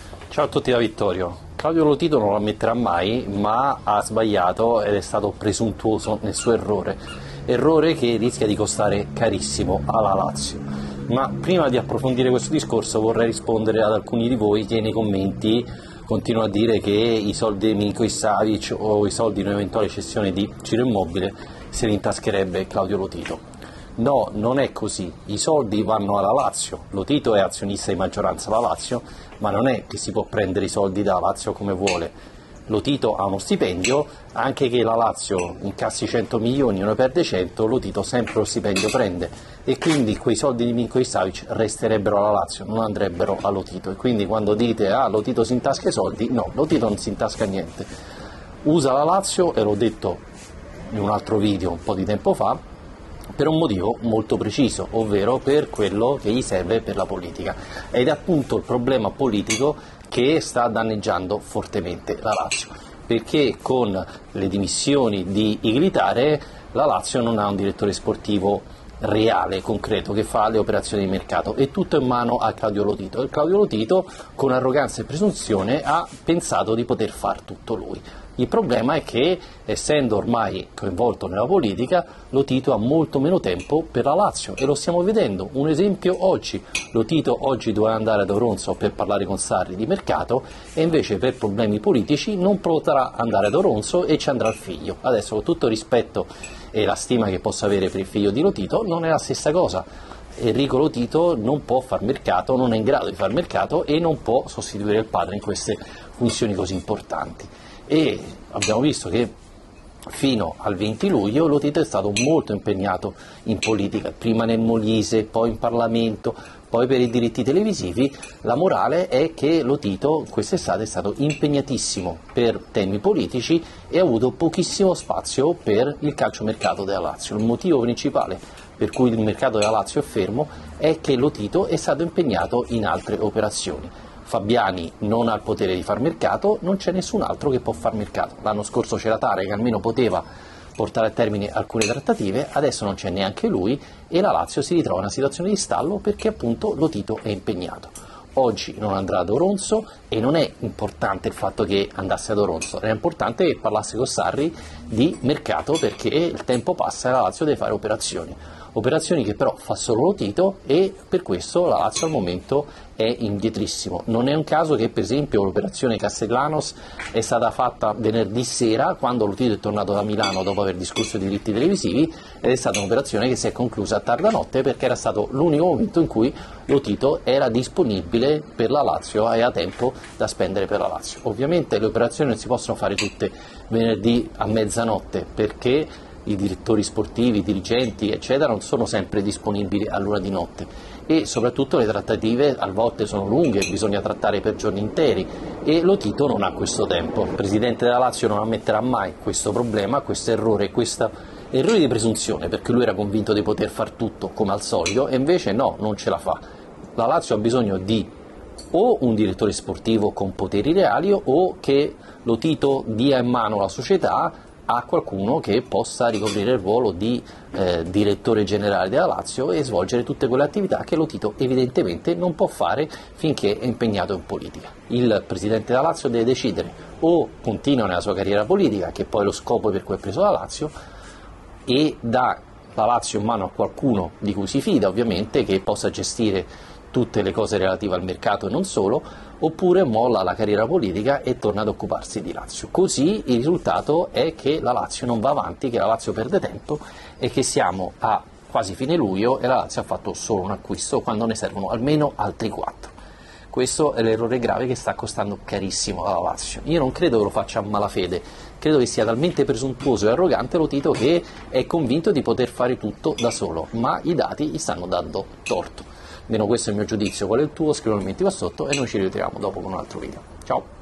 Ciao a tutti da Vittorio. Claudio Lotito non lo ammetterà mai, ma ha sbagliato ed è stato presuntuoso nel suo errore che rischia di costare carissimo alla Lazio. Ma prima di approfondire questo discorso vorrei rispondere ad alcuni di voi che nei commenti continuano a dire che i soldi di Milinkovic-Savic o i soldi di un'eventuale cessione di Ciro Immobile se li intascherebbe Claudio Lotito. No, non è così, i soldi vanno alla Lazio, Lotito è azionista di maggioranza della Lazio, ma non è che si può prendere i soldi dalla Lazio come vuole. Lotito ha uno stipendio, anche che la Lazio incassi 100 milioni e ne perde 100, Lotito sempre lo stipendio prende e quindi quei soldi di Milinkovic-Savic resterebbero alla Lazio, non andrebbero a Lotito. E quindi quando dite Lotito si intasca i soldi, no, Lotito non si intasca niente. Usa la Lazio, e l'ho detto in un altro video un po' di tempo fa, per un motivo molto preciso, ovvero per quello che gli serve per la politica. Ed è appunto il problema politico che sta danneggiando fortemente la Lazio, perché con le dimissioni di Iglitare la Lazio non ha un direttore sportivo reale, concreto, che fa le operazioni di mercato, e tutto è in mano a Claudio Lotito, e Claudio Lotito con arroganza e presunzione ha pensato di poter far tutto lui. Il problema è che, essendo ormai coinvolto nella politica, Lotito ha molto meno tempo per la Lazio e lo stiamo vedendo. Un esempio oggi: Lotito oggi doveva andare ad Oronzo per parlare con Sarri di mercato e invece per problemi politici non potrà andare ad Oronzo e ci andrà il figlio. Adesso, con tutto il rispetto e la stima che possa avere per il figlio di Lotito, non è la stessa cosa. Enrico Lotito non può far mercato, non è in grado di far mercato e non può sostituire il padre in queste funzioni così importanti. E abbiamo visto che fino al 20 luglio Lotito è stato molto impegnato in politica, prima nel Molise, poi in Parlamento, poi per i diritti televisivi. La morale è che Lotito quest'estate è stato impegnatissimo per temi politici e ha avuto pochissimo spazio per il calciomercato della Lazio. Il motivo principale per cui il mercato della Lazio è fermo è che Lotito è stato impegnato in altre operazioni. Fabiani non ha il potere di far mercato, non c'è nessun altro che può far mercato. L'anno scorso c'era Tare che almeno poteva portare a termine alcune trattative, adesso non c'è neanche lui e la Lazio si ritrova in una situazione di stallo perché appunto Lotito è impegnato. Oggi non andrà ad Oronzo e non è importante il fatto che andasse ad Oronzo, è importante che parlasse con Sarri di mercato perché il tempo passa e la Lazio deve fare operazioni che però fa solo Lotito e per questo la Lazio al momento è indietrissimo. Non è un caso che per esempio l'operazione Castellanos è stata fatta venerdì sera quando Lotito è tornato da Milano dopo aver discusso di diritti televisivi ed è stata un'operazione che si è conclusa a tarda notte perché era stato l'unico momento in cui Lotito era disponibile per la Lazio e aveva tempo da spendere per la Lazio. Ovviamente le operazioni non si possono fare tutte venerdì a mezzanotte perché i direttori sportivi, i dirigenti eccetera non sono sempre disponibili all'ora di notte e soprattutto le trattative a volte sono lunghe, bisogna trattare per giorni interi e Lotito non ha questo tempo. Il presidente della Lazio non ammetterà mai questo problema, questo errore di presunzione, perché lui era convinto di poter far tutto come al solito e invece no, non ce la fa. La Lazio ha bisogno di o un direttore sportivo con poteri reali o che Lotito dia in mano la società a qualcuno che possa ricoprire il ruolo di direttore generale della Lazio e svolgere tutte quelle attività che Lotito evidentemente non può fare finché è impegnato in politica. Il presidente della Lazio deve decidere: o continua nella sua carriera politica, che poi è lo scopo per cui è preso la Lazio, e dà la Lazio in mano a qualcuno di cui si fida ovviamente, che possa gestire tutte le cose relative al mercato e non solo, oppure molla la carriera politica e torna ad occuparsi di Lazio. Così il risultato è che la Lazio non va avanti, che la Lazio perde tempo e che siamo a quasi fine luglio e la Lazio ha fatto solo un acquisto quando ne servono almeno altri 4. Questo è l'errore grave che sta costando carissimo alla Lazio. Io non credo che lo faccia a malafede, credo che sia talmente presuntuoso e arrogante Lotito che è convinto di poter fare tutto da solo, ma i dati gli stanno dando torto. Almeno questo è il mio giudizio. Qual è il tuo? Scrivilo nei commenti qua sotto e noi ci ritroviamo dopo con un altro video. Ciao!